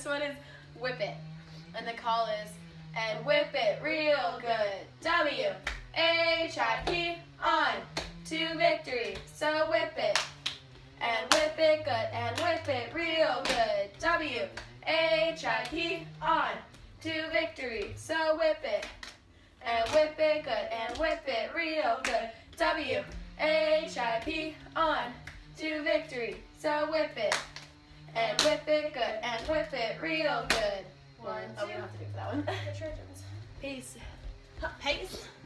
this one is whip it. And the call is, and whip it real good. W-H-I-P, on to victory. So whip it, and whip it good, and whip it real good. W-H-I-P, on to victory. So whip it, and whip it good, and whip it real good. W-H-I-P, on to victory. So whip it, and whip it good, and whip it real good. 1, 2. Oh, we don't have to do it for that one. Get your items. Peace. Pace.